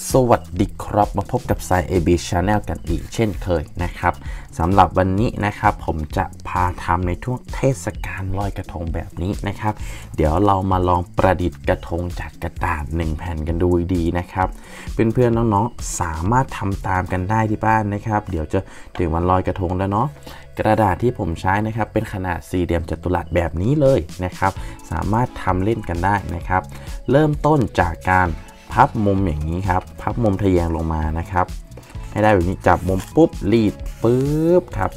สวัสดีครับมาพบกับสาย AB Channel กันอีกเช่นเคยนะครับสำหรับวันนี้นะครับผมจะพาทำในช่วงเทศกาลลอยกระทงแบบนี้นะครับเดี๋ยวเรามาลองประดิษฐ์กระทงจากกระดาษ1แผ่นกันดูดีนะครับเพื่อนๆน้องๆสามารถทำตามกันได้ที่บ้านนะครับเดี๋ยวจะถึงวันลอยกระทงแล้วเนาะกระดาษที่ผมใช้นะครับเป็นขนาดสี่เหลี่ยมจัตุรัสแบบนี้เลยนะครับสามารถทำเล่นกันได้นะครับเริ่มต้นจากการพับมุมอย่างนี้ครับพับมุมทะแยงลงมานะครับให้ได้แบบนี้จับมุมปุ๊บรีดปุ๊บครับ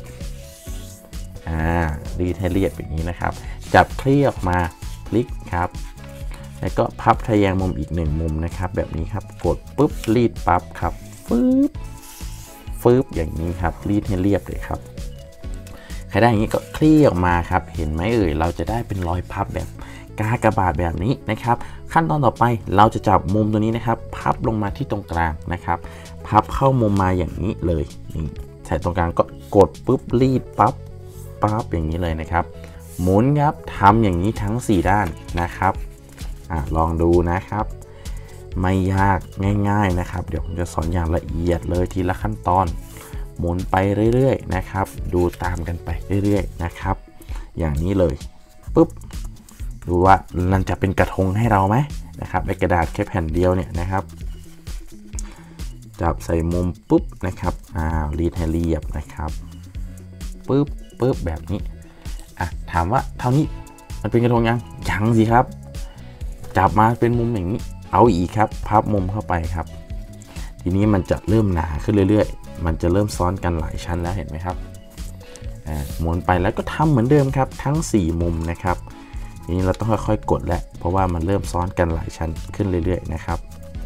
รีดให้เรียบอย่างนี้นะครับจับคลี่ออกมาพลิกครับแล้วก็พับทะแยงมุมอีก1มุมนะครับแบบนี้ครับกดปุ๊บรีดปั๊บครับฟืบอย่างนี้ครับรีดให้เรียบเลยครับใครได้อย่างนี้ก็คลี่ออกมาครับเห็นไหมเราจะได้เป็นรอยพับแบบกากบาทแบบนี้นะครับขั้นตอนต่อไปเราจะจับมุมตัวนี้นะครับพับลงมาที่ตรงกลางนะครับพับเข้ามุมมาอย่างนี้เลยนี่ใส่ตรงกลางก็กดปุ๊บรีดปั๊บอย่างนี้เลยนะครับหมุนครับทำอย่างนี้ทั้ง4ด้านนะครับลองดูนะครับไม่ยากง่ายๆนะครับเดี๋ยวผมจะสอนอย่างละเอียดเลยทีละขั้นตอนหมุนไปเรื่อยๆนะครับดูตามกันไปเรื่อยๆนะครับอย่างนี้เลยปุ๊บดูว่ามันจะเป็นกระทงให้เราไหมนะครับในกระดาษแค่แผ่นเดียวเนี่ยนะครับจับใส่มุมปุ๊บนะครับรีดให้เรียบนะครับปุ๊บแบบนี้ถามว่าเท่านี้มันเป็นกระทงยังสิครับจับมาเป็นมุมอย่างนี้เอาอีกครับพับมุมเข้าไปครับทีนี้มันจะเริ่มหนาขึ้นเรื่อยๆมันจะเริ่มซ้อนกันหลายชั้นแล้วเห็นไหมครับหมุนไปแล้วก็ทำเหมือนเดิมครับทั้ง4มุมนะครับทีนี้เราต้องค่อยๆกดแล้วเพราะว่ามันเริ่มซ้อนกันหลายชั้นขึ้นเรื่อยๆนะครับ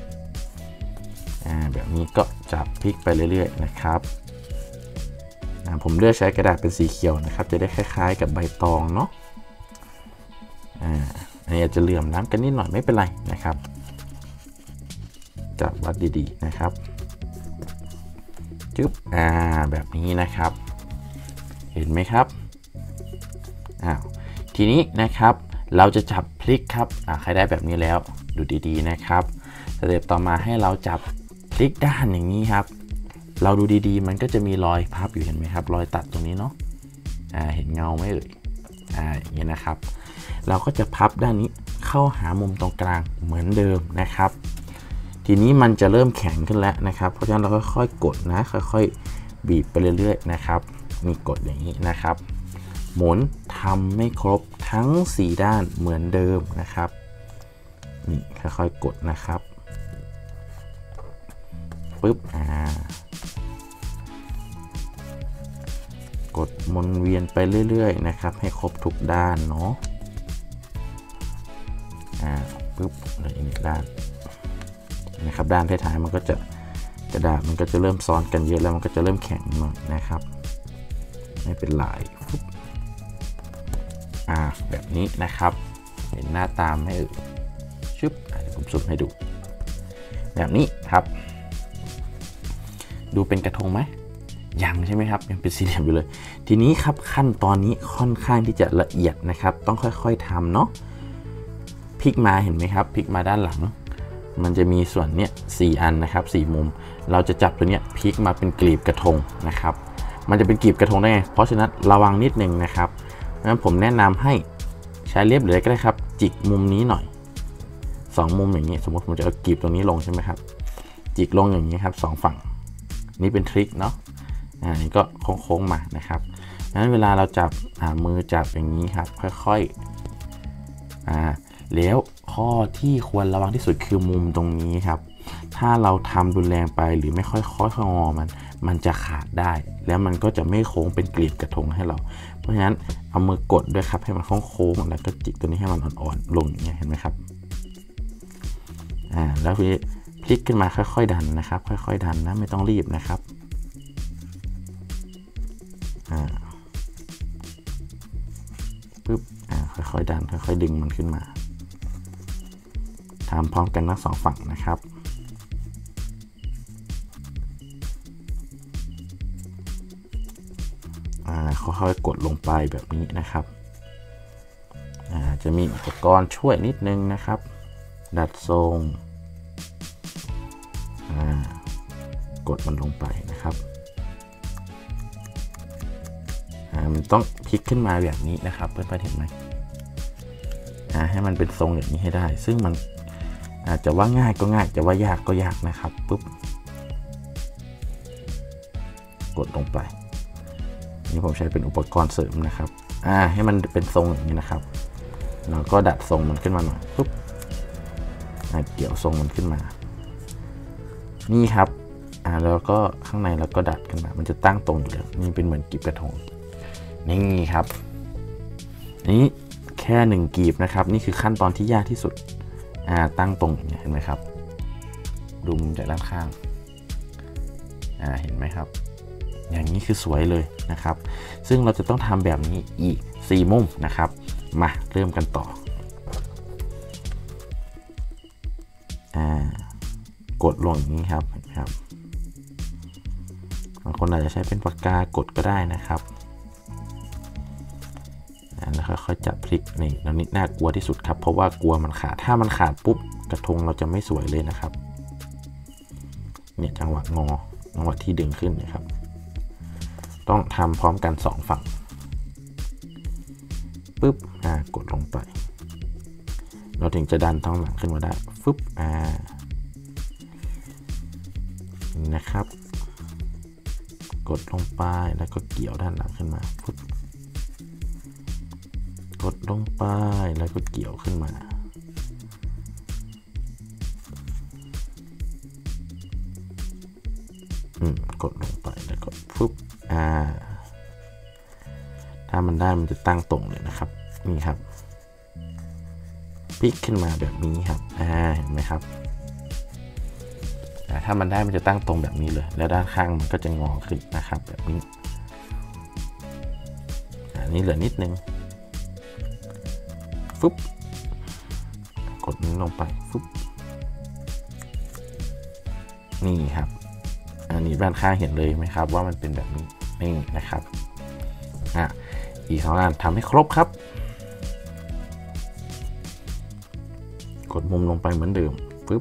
แบบนี้ก็จับพลิกไปเรื่อยๆนะครับผมเลือกใช้กระดาษเป็นสีเขียวนะครับจะได้คล้ายๆกับใบตองเนาะอันนี้อาจจะเหลื่อมล้ำกันนิดหน่อยไม่เป็นไรนะครับจับวัดดีๆนะครับจึ๊บแบบนี้นะครับเห็นไหมครับทีนี้นะครับเราจะจับพลิกครับใครได้แบบนี้แล้วดูดีๆนะครับสเต็ปต่อมาให้เราจับพลิกด้านอย่างนี้ครับเราดูดีๆมันก็จะมีรอยพับอยู่เห็นไหมครับรอยตัดตรงนี้เนาะเห็นเงาไหมอย่างนี้นะครับเราก็จะพับด้านนี้เข้าหามุมตรงกลางเหมือนเดิมนะครับทีนี้มันจะเริ่มแข็งขึ้นแล้วนะครับเพราะฉะนั้นเราค่อยๆกดนะค่อยๆบีบไปเรื่อยๆนะครับนี่กดอย่างนี้นะครับหมุนทำไม่ครบทั้ง4ด้านเหมือนเดิมนะครับนี่ค่อยๆกดนะครับปึ๊บกดวนเวียนไปเรื่อยๆนะครับให้ครบทุกด้านเนาะปึ๊บเลยอีกด้านนะครับด้านท้ายๆมันก็จะกระดาษมันก็จะเริ่มซ้อนกันเยอะแล้วมันก็จะเริ่มแข็งหน่อยนะครับไม่เป็นไรแบบนี้นะครับเห็นหน้าตามไหมชึบเดี๋ยวผมซูมให้ดูแบบนี้ครับดูเป็นกระทงไหมยังใช่ไหมครับยังเป็นสี่เหลี่ยมอยู่เลยทีนี้ครับขั้นตอนนี้ค่อนข้างที่จะละเอียดนะครับต้องค่อยๆทำเนาะพลิกมาเห็นไหมครับพลิกมาด้านหลังมันจะมีส่วนเนี้ย4อันนะครับ4มุมเราจะจับตัวเนี้ยพลิกมาเป็นกลีบกระทงนะครับมันจะเป็นกลีบกระทงได้ไงเพราะฉะนั้นระวังนิดนึงนะครับงั้นผมแนะนำให้ใช้เล็บหรือก็ได้ครับจิกมุมนี้หน่อย2มุมอย่างนี้สมมติผมจะเอากลีบตรงนี้ลงใช่ไหมครับจิกลงอย่างนี้ครับ2ฝั่งนี่เป็นทริคเนาะนี่ก็โค้งๆมานะครับงั้นเวลาเราจับมือจับอย่างนี้ครับค่อยๆแล้วข้อที่ควรระวังที่สุดคือมุมตรงนี้ครับถ้าเราทำรุนแรงไปหรือไม่ค่อยๆงอมันจะขาดได้แล้วมันก็จะไม่โค้งเป็นกลีบกระทงให้เราเพราะฉะนั้นเอามือกดด้วยครับให้มันโค้งๆแล้วก็จิกตัวนี้ให้มันอ่อนๆลงอย่างเงี้ยเห็นไหมครับแล้วพลิกขึ้นมาค่อยๆดันนะครับค่อยๆดันนะไม่ต้องรีบนะครับปึ๊บค่อยๆดันค่อยๆดึงมันขึ้นมาทำพร้อมกันทั้ง2ฝั่งนะครับค่อยๆกดลงไปแบบนี้นะครับจะมีอุปกรณ์ช่วยนิดนึงนะครับดัดทรงกดมันลงไปนะครับมันต้องพลิกขึ้นมาแบบนี้นะครับเพื่อนๆเห็นไหมให้มันเป็นทรงแบบนี้ให้ได้ซึ่งมันอาจจะว่าง่ายก็ง่ายจะว่ายากก็ยากนะครับปุ๊บกดลงไปนี่ผมใช้เป็นอุปกรณ์เสริมนะครับให้มันเป็นทรงอย่างนี้นะครับเราก็ดัดทรงมันขึ้นมาหน่อยปุ๊บเกี่ยวทรงมันขึ้นมานี่ครับแล้วก็ข้างในเราก็ดัดขึ้นมามันจะตั้งตรงอยู่แล้วนี่เป็นเหมือนกีบกระทงนี่ครับนี่แค่1กีบนะครับนี่คือขั้นตอนที่ยากที่สุดตั้งตรงเห็นไหมครับดูมุมจากด้านข้างเห็นไหมครับอย่างนี้คือสวยเลยนะครับซึ่งเราจะต้องทำแบบนี้อีก4มุมนะครับมาเริ่มกันต่อกดลงอย่างนี้ครับบางคนอาจจะใช้เป็นปากกากดก็ได้นะครับแล้วค่อยๆจับพลิกนี่แล้วนี่น่ากลัวที่สุดครับเพราะว่ากลัวมันขาดถ้ามันขาดปุ๊บกระทงเราจะไม่สวยเลยนะครับเนี่ยจังหวะงอจังหวะที่ดึงขึ้นนะครับต้องทำพร้อมกัน2ฝั่งปุ๊บกดลงไปเราถึงจะดันท้องหลังขึ้นมาได้ฟึบนะครับ กดลงไปแล้วก็เกี่ยวด้านหลังขึ้นมาปุ๊บกดลงไปแล้วก็เกี่ยวขึ้นมากดลงไปแล้วก็ปุ๊บถ้ามันได้มันจะตั้งตรงเลยนะครับนี่ครับพลิกขึ้นมาแบบนี้ครับเห็นไหมครับถ้ามันได้มันจะตั้งตรงแบบนี้เลยแล้วด้านข้างมันก็จะงอขึ้นนะครับแบบนี้อันนี้เหลือนิดนึงฟึบกดนี้ลงไปฟึบนี่ครับอันนี้ด้านข้างเห็นเลยไหมครับว่ามันเป็นแบบนี้นี่นะครับอีก2อันทำให้ครบครับกดมุมลงไปเหมือนเดิมปึ๊บ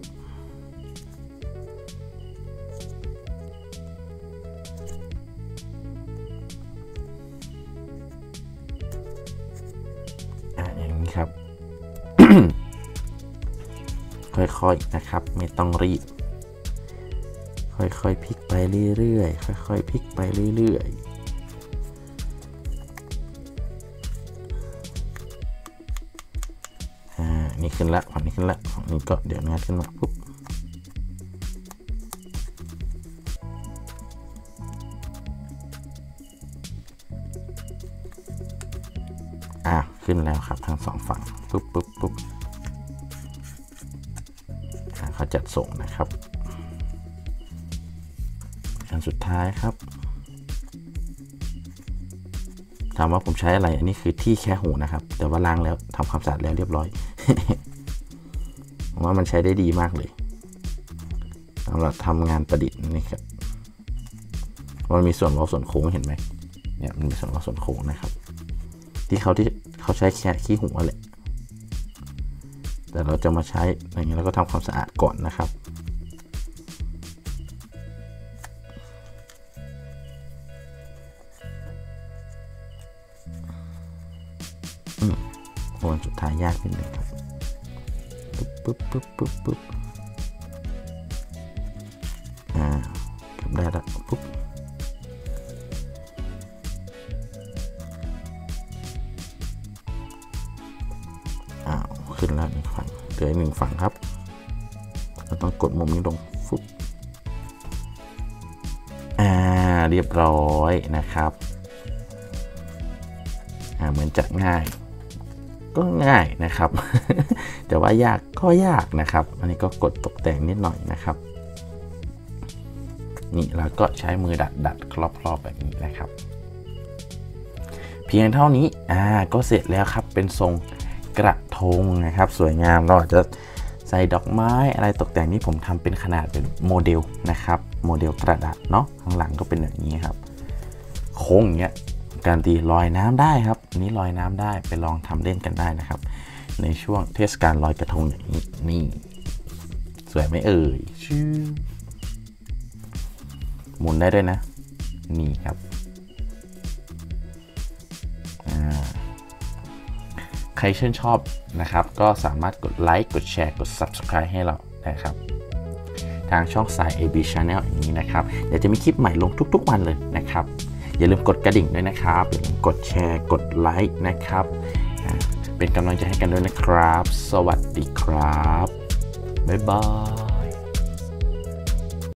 อย่างนี้ครับ ค่อยๆนะครับไม่ต้องรีบค่อยๆพลิกไปเรื่อยๆค่อยๆพลิกไปเรื่อยๆนี่ขึ้นละฝั่งนี้ขึ้นละฝั่งนี้ก็เดี๋ยวงัดขึ้นมาปุ๊บขึ้นแล้วครับทั้ง2ฝั่งปุ๊บปุ๊บปุ๊บเขาจัดส่งนะครับอันสุดท้ายครับถามว่าผมใช้อะไรอันนี้คือที่แค่หูนะครับแต่ว่าล้างแล้วทำความสะอาดแล้วเรียบร้อย ผมว่ามันใช้ได้ดีมากเลยสำหรับทำงานประดิษฐ์นี่ครับมันมีส่วนเว้าส่วนโค้งเห็นไหมเนี่ยมันมีส่วนเว้าส่วนโค้งนะครับที่เขาใช้แค่ขี้หูแหละแต่เราจะมาใช้อย่างนี้แล้วก็ทำความสะอาดก่อนนะครับวันสุดท้ายยากนิดนึงครับปุ๊บปุ๊บปุ๊บปุ๊บเก็บได้แล้วปุ๊บขึ้นแล้ว1ฝั่งเหลือ1ฝั่งครับเราต้องกดมุมนี้ลงฟุบเรียบร้อยนะครับเหมือนจะง่ายก็ง่ายนะครับ แต่ว่ายากก็ยากนะครับอันนี้ก็กดตกแต่งนิดหน่อยนะครับนี่แล้วก็ใช้มือดัดครอบแบบนี้นะครับเพียงเท่านี้ก็เสร็จแล้วครับเป็นทรงกระทงนะครับสวยงามเราอาจจะใส่ดอกไม้อะไรตกแต่งนี้ผมทำเป็นขนาดเป็นโมเดลนะครับโมเดลกระดาษเนาะข้างหลังก็เป็นแบบนี้ครับโค้งอย่างเงี้ยการตีลอยน้ำได้ครับนี้ลอยน้ำได้ไปลองทำเล่นกันได้นะครับในช่วงเทศกาลลอยกระทงอย่างนี้นี่สวยไหมเอ่ยชื่อหมุนได้ด้วยนะนี่ครับใครชื่นชอบนะครับก็สามารถกดไลค์กดแชร์กด Subscribe ให้เรานะครับทางช่องสาย AB Channel อย่างนี้นะครับเดี๋ยวจะมีคลิปใหม่ลงทุกๆวันเลยนะครับอย่าลืมกดกระดิ่งด้วยนะครับอย่าลืมกดแชร์กดไลค์นะครับเป็นกำลังใจให้กันด้วยนะครับสวัสดีครับบ๊ายบาย